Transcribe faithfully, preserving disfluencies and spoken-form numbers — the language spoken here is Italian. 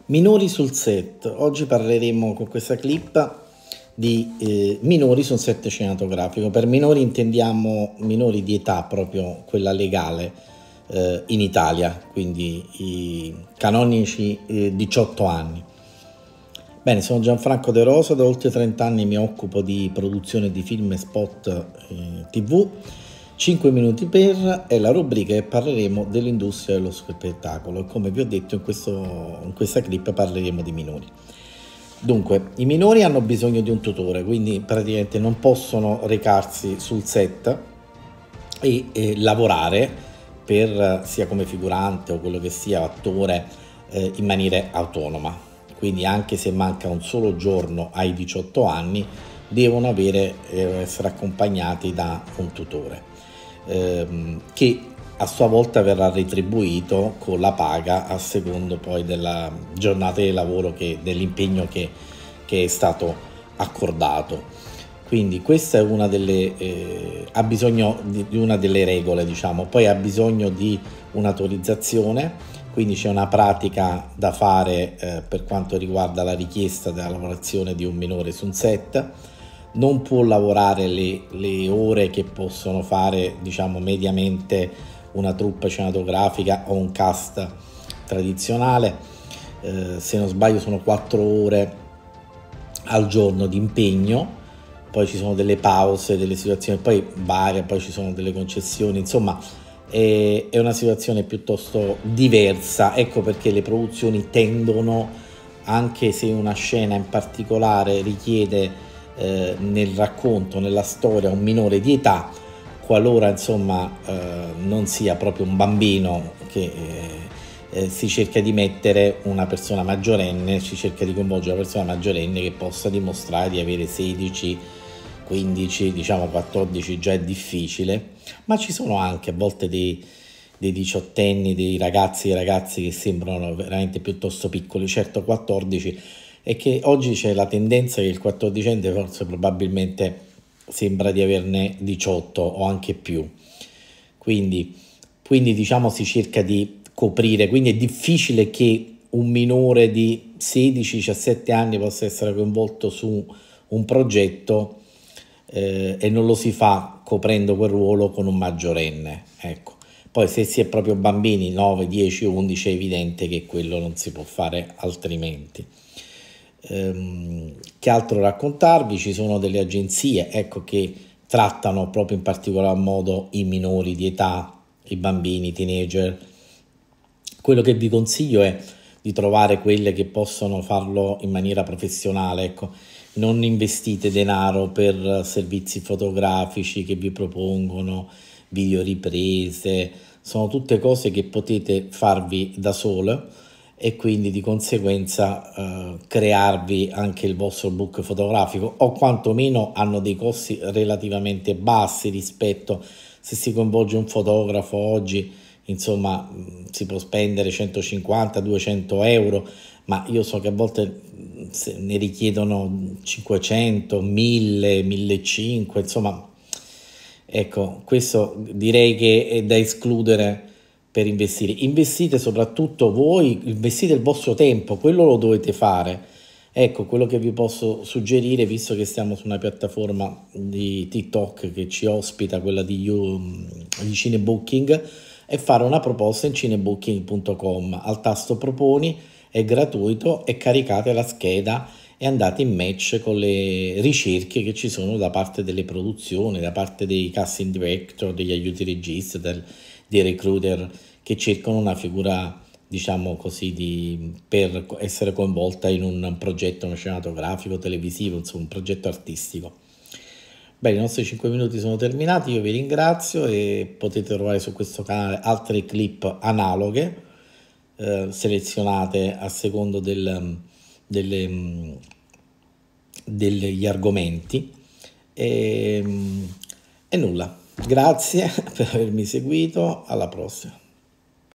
Minori sul set. Oggi parleremo con questa clip di eh, minori su un set cinematografico. Per minori intendiamo minori di età, proprio quella legale eh, in Italia, quindi i canonici eh, diciotto anni. Bene, sono Gianfranco De Rosa, da oltre trenta anni mi occupo di produzione di film e spot eh, tivù. cinque minuti per è la rubrica e parleremo dell'industria dello spettacolo e come vi ho detto in, questo, in questa clip parleremo di minori. Dunque, i minori hanno bisogno di un tutore, quindi praticamente non possono recarsi sul set e, e lavorare per sia come figurante o quello che sia attore eh, in maniera autonoma. Quindi anche se manca un solo giorno ai diciotto anni devono avere, eh, essere accompagnati da un tutore ehm, che a sua volta verrà retribuito con la paga a secondo poi della giornata di lavoro, che, dell'impegno che, che è stato accordato. Quindi questa è una delle eh, ha bisogno di, di una delle regole, diciamo, poi ha bisogno di un'autorizzazione. Quindi c'è una pratica da fare eh, per quanto riguarda la richiesta della lavorazione di un minore su un set. Non può lavorare le, le ore che possono fare, diciamo, mediamente una troupe cinematografica o un cast tradizionale. Eh, se non sbaglio sono quattro ore al giorno di impegno, poi ci sono delle pause, delle situazioni, poi varia, poi ci sono delle concessioni, insomma è una situazione piuttosto diversa. Ecco perché le produzioni tendono, anche se una scena in particolare richiede eh, nel racconto, nella storia, un minore di età, qualora insomma eh, non sia proprio un bambino, che eh, eh, si cerca di mettere una persona maggiorenne, si cerca di coinvolgere una persona maggiorenne che possa dimostrare di avere sedici, quindici, diciamo quattordici già è difficile, ma ci sono anche a volte dei, dei diciottenni, dei ragazzi e ragazzi che sembrano veramente piuttosto piccoli. Certo, quattordici è che oggi c'è la tendenza che il quattordicenne forse probabilmente sembra di averne diciotto o anche più, quindi, quindi diciamo si cerca di coprire, quindi è difficile che un minore di sedici diciassette anni possa essere coinvolto su un progetto Eh, e non lo si fa coprendo quel ruolo con un maggiorenne, ecco. Poi se si è proprio bambini nove, dieci, undici è evidente che quello non si può fare altrimenti. Ehm, che altro raccontarvi? Ci sono delle agenzie, ecco, che trattano proprio in particolar modo i minori di età, i bambini, i teenager. Quello che vi consiglio è di trovare quelle che possono farlo in maniera professionale, ecco. Non investite denaro per servizi fotografici che vi propongono, videoriprese, sono tutte cose che potete farvi da sole e quindi di conseguenza eh, crearvi anche il vostro book fotografico, o quantomeno hanno dei costi relativamente bassi rispetto, se si coinvolge un fotografo oggi, insomma si può spendere centocinquanta duecento euro, ma io so che a volte se ne richiedono cinquecento, mille, millecinquecento, insomma, ecco, questo direi che è da escludere per investire. Investite soprattutto voi, investite il vostro tempo, quello lo dovete fare. Ecco, quello che vi posso suggerire, visto che stiamo su una piattaforma di TikTok che ci ospita, quella di, you, di Cinebooking, è fare una proposta in cinebooking punto com. Al tasto proponi, è gratuito, e caricate la scheda e andate in match con le ricerche che ci sono da parte delle produzioni, da parte dei casting director, degli aiuti registi, del, dei recruiter che cercano una figura, diciamo così, di, per essere coinvolta in un progetto cinematografico, televisivo, insomma un progetto artistico. Bene, i nostri cinque minuti sono terminati, io vi ringrazio e potete trovare su questo canale altre clip analoghe eh, selezionate a secondo del, delle, degli argomenti e, e nulla, grazie per avermi seguito, alla prossima.